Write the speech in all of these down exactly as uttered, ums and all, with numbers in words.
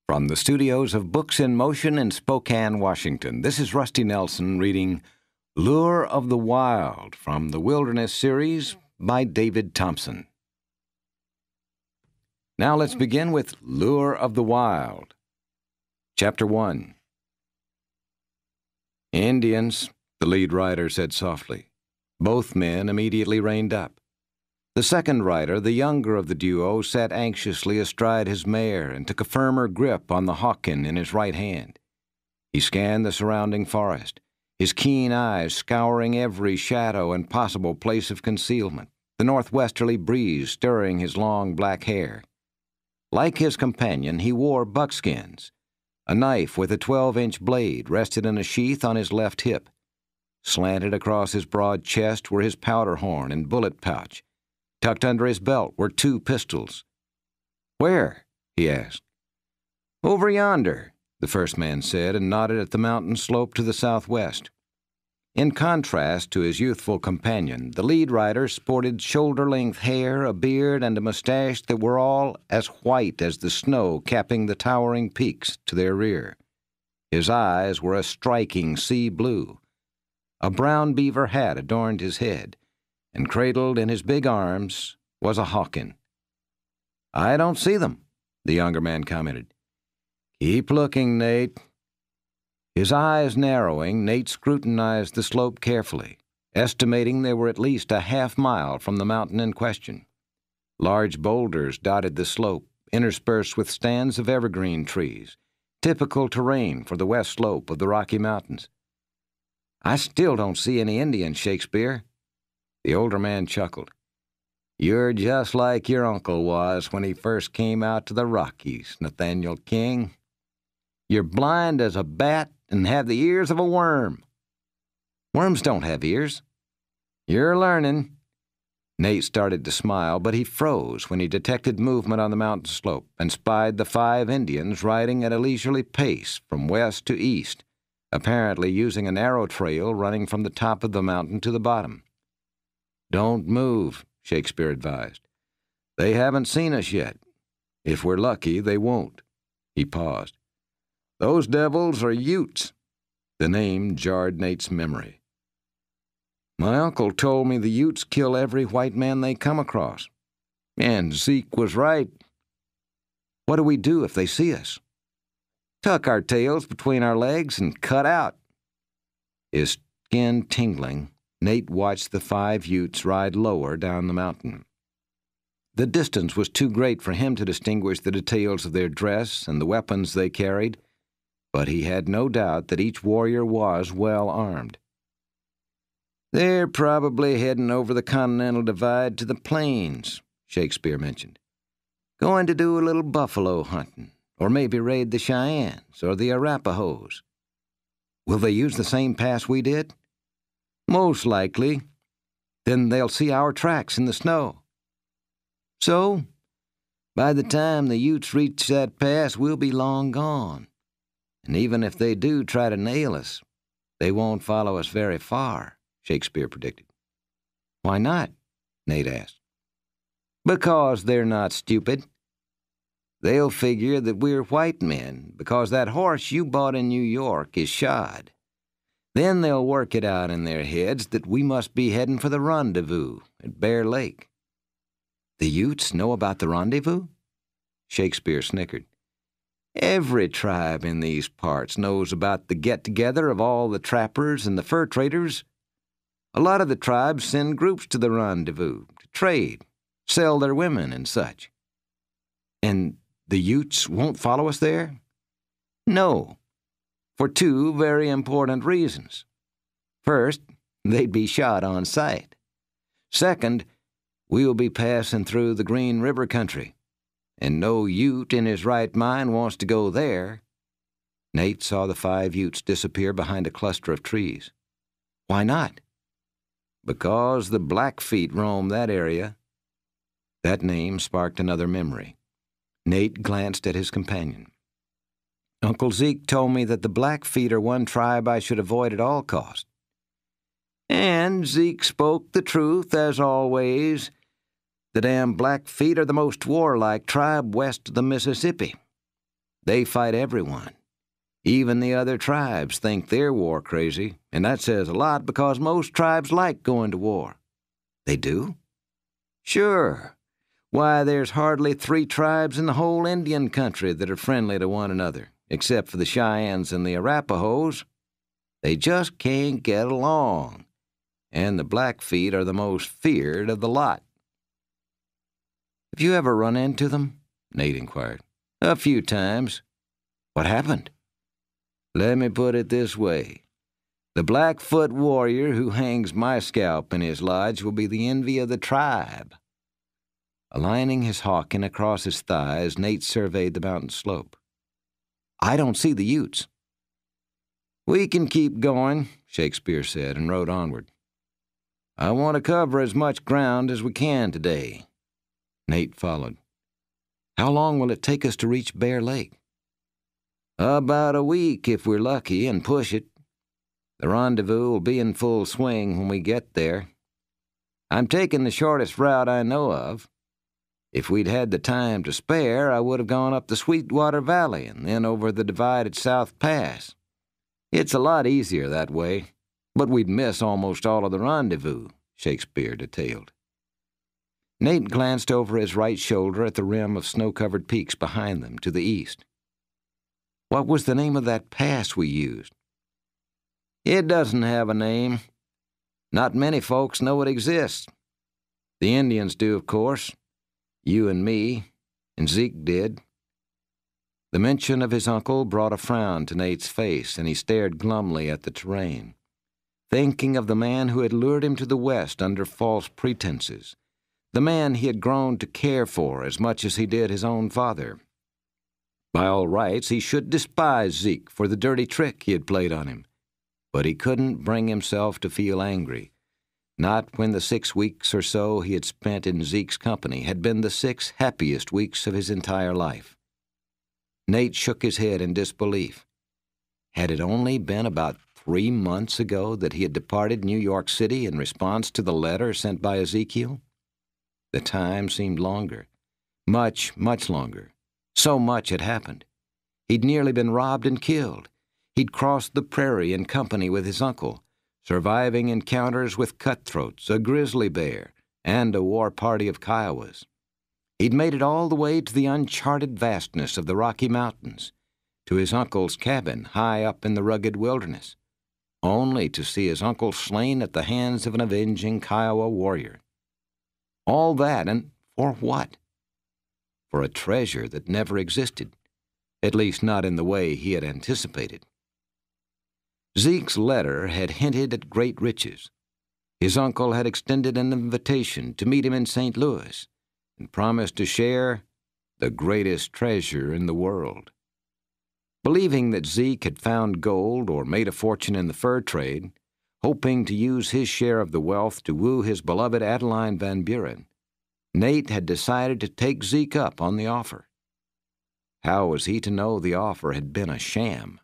From the studios of Books in Motion in Spokane, Washington, this is Rusty Nelson reading Lure of the Wild from the Wilderness series by David Thompson. Now let's begin with Lure of the Wild. Chapter one. Indians, the lead writer said softly. Both men immediately reined up. The second rider, the younger of the duo, sat anxiously astride his mare and took a firmer grip on the hawken in his right hand. He scanned the surrounding forest, his keen eyes scouring every shadow and possible place of concealment, the northwesterly breeze stirring his long black hair. Like his companion, he wore buckskins. A knife with a twelve-inch blade rested in a sheath on his left hip. Slanted across his broad chest were his powder horn and bullet pouch. Tucked under his belt were two pistols. "Where?" he asked. "Over yonder," the first man said, and nodded at the mountain slope to the southwest. In contrast to his youthful companion, the lead rider sported shoulder-length hair, a beard, and a mustache that were all as white as the snow capping the towering peaks to their rear. His eyes were a striking sea blue. A brown beaver hat adorned his head, and cradled in his big arms was a hawken. "I don't see them," the younger man commented. "Keep looking, Nate." His eyes narrowing, Nate scrutinized the slope carefully, estimating they were at least a half mile from the mountain in question. Large boulders dotted the slope, interspersed with stands of evergreen trees, typical terrain for the west slope of the Rocky Mountains. "I still don't see any Indians, Shakespeare." The older man chuckled. "You're just like your uncle was when he first came out to the Rockies, Nathaniel King. You're blind as a bat and have the ears of a worm." "Worms don't have ears." "You're learning." Nate started to smile, but he froze when he detected movement on the mountain slope and spied the five Indians riding at a leisurely pace from west to east, apparently using a narrow trail running from the top of the mountain to the bottom. "Don't move," Shakespeare advised. "They haven't seen us yet. If we're lucky, they won't." He paused. "Those devils are Utes." The name jarred Nate's memory. "My uncle told me the Utes kill every white man they come across. And Zeke was right." "What do we do if they see us?" "Tuck our tails between our legs and cut out." His skin tingling, Nate watched the five Utes ride lower down the mountain. The distance was too great for him to distinguish the details of their dress and the weapons they carried, but he had no doubt that each warrior was well armed. "They're probably heading over the Continental Divide to the plains," Shakespeare mentioned. "Going to do a little buffalo hunting, or maybe raid the Cheyennes or the Arapahoes." "Will they use the same pass we did?" "Most likely. Then they'll see our tracks in the snow." "So, by the time the Utes reach that pass, we'll be long gone. And even if they do try to nail us, they won't follow us very far," Shakespeare predicted. "Why not?" Nate asked. "Because they're not stupid. They'll figure that we're white men because that horse you bought in New York is shod. Then they'll work it out in their heads that we must be heading for the rendezvous at Bear Lake." "The Utes know about the rendezvous?" Shakespeare snickered. "Every tribe in these parts knows about the get-together of all the trappers and the fur traders. A lot of the tribes send groups to the rendezvous to trade, sell their women and such." "And the Utes won't follow us there?" "No. For two very important reasons. First, they'd be shot on sight. Second, we'll be passing through the Green River country, and no Ute in his right mind wants to go there." Nate saw the five Utes disappear behind a cluster of trees. "Why not?" "Because the Blackfeet roam that area." That name sparked another memory. Nate glanced at his companion. "Uncle Zeke told me that the Blackfeet are one tribe I should avoid at all costs." "And Zeke spoke the truth, as always. The damn Blackfeet are the most warlike tribe west of the Mississippi. They fight everyone. Even the other tribes think they're war crazy, and that says a lot because most tribes like going to war. They do? Sure. Why, there's hardly three tribes in the whole Indian country that are friendly to one another, except for the Cheyennes and the Arapahoes. They just can't get along, and the Blackfeet are the most feared of the lot. Have you ever run into them? Nate inquired. A few times. What happened? Let me put it this way. The Blackfoot warrior who hangs my scalp in his lodge will be the envy of the tribe. Aligning his hawking across his thighs, Nate surveyed the mountain slope. I don't see the Utes. We can keep going, Shakespeare said, and rode onward. I want to cover as much ground as we can today. Nate followed. How long will it take us to reach Bear Lake? About a week if we're lucky and push it. The rendezvous will be in full swing when we get there. I'm taking the shortest route I know of. If we'd had the time to spare, I would have gone up the Sweetwater Valley and then over the divide at South Pass. It's a lot easier that way, but we'd miss almost all of the rendezvous, Shakespeare detailed. Nate glanced over his right shoulder at the rim of snow-covered peaks behind them to the east. What was the name of that pass we used? It doesn't have a name. Not many folks know it exists. The Indians do, of course. You and me, and Zeke did. The mention of his uncle brought a frown to Nate's face, and he stared glumly at the terrain, thinking of the man who had lured him to the west under false pretenses, the man he had grown to care for as much as he did his own father. By all rights, he should despise Zeke for the dirty trick he had played on him, but he couldn't bring himself to feel angry, not when the six weeks or so he had spent in Zeke's company had been the six happiest weeks of his entire life. Nate shook his head in disbelief. Had it only been about three months ago that he had departed New York City in response to the letter sent by Ezekiel? The time seemed longer, much, much longer. So much had happened. He'd nearly been robbed and killed. He'd crossed the prairie in company with his uncle, surviving encounters with cutthroats, a grizzly bear, and a war party of Kiowas. He'd made it all the way to the uncharted vastness of the Rocky Mountains, to his uncle's cabin high up in the rugged wilderness, only to see his uncle slain at the hands of an avenging Kiowa warrior. All that, and for what? For a treasure that never existed, at least not in the way he had anticipated. Zeke's letter had hinted at great riches. His uncle had extended an invitation to meet him in Saint Louis and promised to share the greatest treasure in the world. Believing that Zeke had found gold or made a fortune in the fur trade, hoping to use his share of the wealth to woo his beloved Adeline Van Buren, Nate had decided to take Zeke up on the offer. How was he to know the offer had been a sham?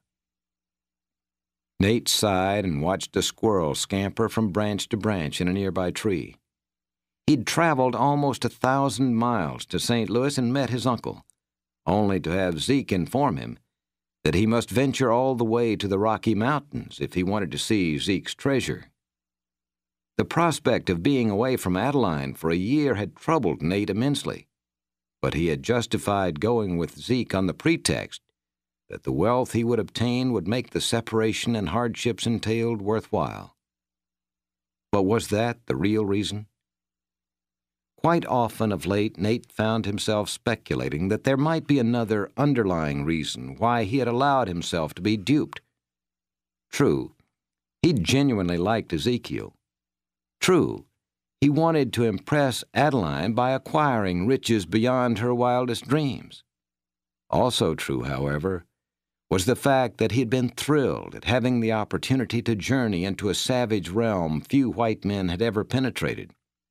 Nate sighed and watched a squirrel scamper from branch to branch in a nearby tree. He'd traveled almost a thousand miles to Saint Louis and met his uncle, only to have Zeke inform him that he must venture all the way to the Rocky Mountains if he wanted to see Zeke's treasure. The prospect of being away from Adeline for a year had troubled Nate immensely, but he had justified going with Zeke on the pretext that the wealth he would obtain would make the separation and hardships entailed worthwhile. But was that the real reason? Quite often of late, Nate found himself speculating that there might be another underlying reason why he had allowed himself to be duped. True, he genuinely liked Ezekiel. True, he wanted to impress Adeline by acquiring riches beyond her wildest dreams. Also true, however, was the fact that he had been thrilled at having the opportunity to journey into a savage realm few white men had ever penetrated.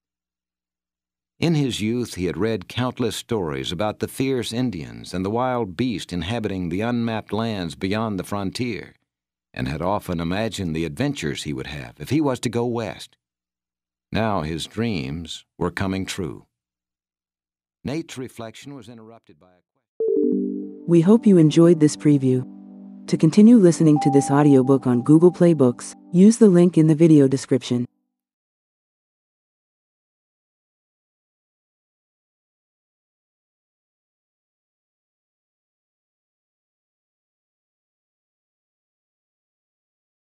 In his youth, he had read countless stories about the fierce Indians and the wild beasts inhabiting the unmapped lands beyond the frontier, and had often imagined the adventures he would have if he was to go west. Now his dreams were coming true. Nate's reflection was interrupted by a question. We hope you enjoyed this preview. To continue listening to this audiobook on Google Play Books, use the link in the video description.